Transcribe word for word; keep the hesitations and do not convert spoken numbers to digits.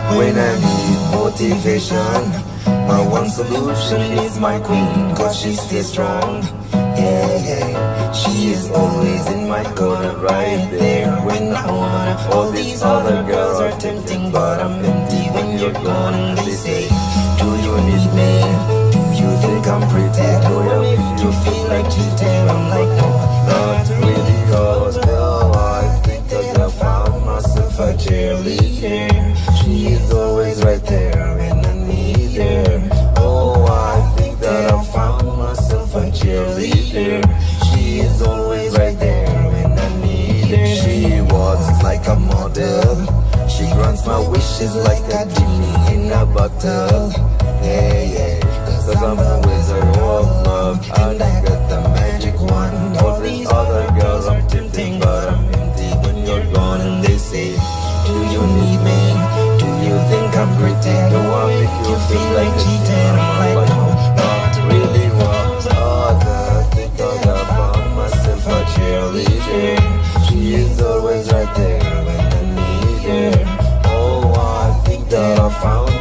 when I need motivation. My one solution is my queen, cause she stays strong. Yeah, yeah, she is always in my corner, right there when I wanna. All these other girls are tempting, but I'm empty when you're gone. And they say, do you need me? Do you think I'm pretty? Do you make you feel like cheating? I'm like, no, not really, cause girl, I think that I found myself a cheerleader. She is always right there when I need her. Oh, I think that I found myself a cheerleader. She is always right there when I need her. She walks like a model. She grants my wishes like a genie in a bottle. Yeah, yeah, cause I'm a wizard of love. I got the magic wand. All these other girls are tempting, but I'm empty when you're gone. And they say, do you need me? Do you think I'm pretty? Do I make you feel like cheating? I'm like, no, not really. What other think that I found myself a cheerleader? She is always right there when I need her. Oh, I think that I found